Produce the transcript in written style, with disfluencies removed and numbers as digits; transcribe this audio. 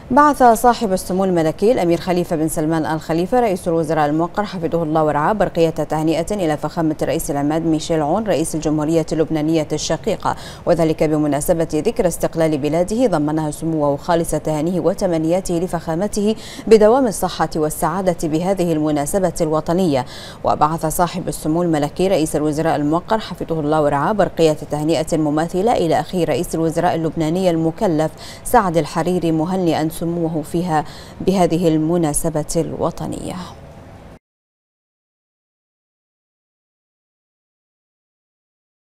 بعث صاحب السمو الملكي الأمير خليفة بن سلمان آل خليفة رئيس الوزراء الموقر حفظه الله ورعاه برقية تهنئة إلى فخامة الرئيس العماد ميشيل عون رئيس الجمهورية اللبنانية الشقيقة، وذلك بمناسبة ذكرى استقلال بلاده، ضمنها سموه خالص تهانيه وتمنياته لفخامته بدوام الصحة والسعادة بهذه المناسبة الوطنية. وبعث صاحب السمو الملكي رئيس الوزراء الموقر حفظه الله ورعاه برقية تهنئة مماثلة إلى أخيه رئيس الوزراء اللبناني المكلف سعد الحريري، مهنئا سموه فيها بهذه المناسبة الوطنية.